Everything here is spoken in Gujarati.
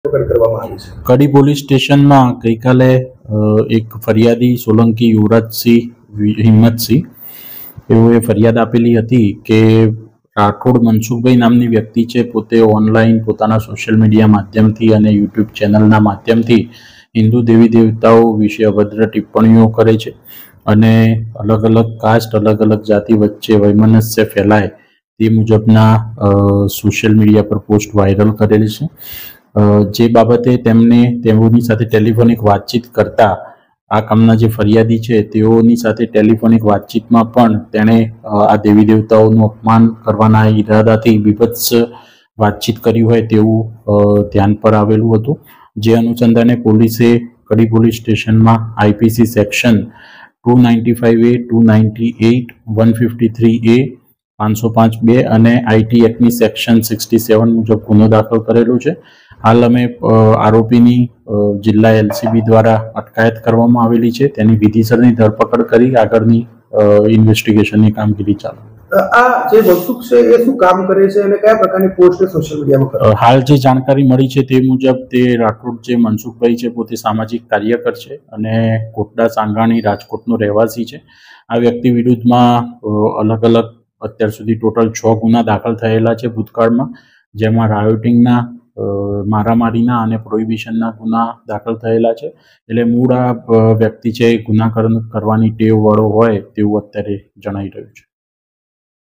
કરવામાં આવી છે? કડી પોલીસ સ્ટેશનમાં ગઈકાલે એક ફરિયાદી સોલંકી યુવરાજસિંહ હિંમતસિંહ તેઓએ ફરિયાદ આપેલી હતી કે રાઠોડ મનસુખભાઈ નામની વ્યક્તિ છે, પોતે ઓનલાઈન પોતાના સોશિયલ મીડિયા માધ્યમથી અને યુટ્યુબ ચેનલના માધ્યમથી હિન્દુ દેવી દેવતાઓ વિશે અભદ્ર ટિપ્પણીઓ કરે છે અને અલગ અલગ કાસ્ટ, અલગ અલગ જાતિ વચ્ચે વૈમનસ્ય ફેલાય તે મુજબના સોશિયલ મીડિયા પર પોસ્ટ વાયરલ કરેલી છે. જે બાબતે તેઓની સાથે ટેલિફોનિક વાતચીત કરતા આ કામના જે ફરિયાદી છે તેઓની સાથે ટેલિફોનિક વાતચીતમાં પણ તેણે આ દેવી દેવતાઓનું અપમાન કરવાના ઈરાદાથી બીભત્સ વાતચીત કરી હોય તેવું ધ્યાન પર આવેલું હતું. જે અનુસંધાને પોલીસે કડી પોલીસ સ્ટેશનમાં આઈપીસી સેક્શન 295A, 298, 153A, 505(2) અને આઈટી એક્ટની સેક્શન 67 મુજબ ગુનો દાખલ કરેલો છે. હાલ અમે આરોપીની જિલ્લા એલસીબી દ્વારા અટકાયત કરવામાં આવેલી છે. તેની વિધિસરની ધરપકડ કરી આગળની ઇન્વેસ્ટિગેશનની કામગીરી ચાલુ. આ જે મનસુખ છે એ શું કામ કરે છે અને કયા પ્રકારની પોસ્ટ સોશિયલ મીડિયામાં કરે? હાલ જે જાણકારી મળી છે તે મુજબ તે રાઠોડ જે મનસુખભાઈ છે પોતે સામાજિક કાર્યકર છે અને કોટડા સાંગાણી રાજકોટનો રહેવાસી છે. આ વ્યક્તિ વિરુદ્ધમાં અલગ અલગ અત્યાર સુધી ટોટલ 6 ગુના દાખલ થયેલા છે ભૂતકાળમાં, જેમાં રાયોટિંગના, મારામારીના અને પ્રોહિબિશનના ગુના દાખલ થયેલા છે. એટલે મૂળ આ વ્યક્તિ છે ગુના કરવાની ટેવ વાળો હોય તેવું અત્યારે જણાઈ રહ્યું છે.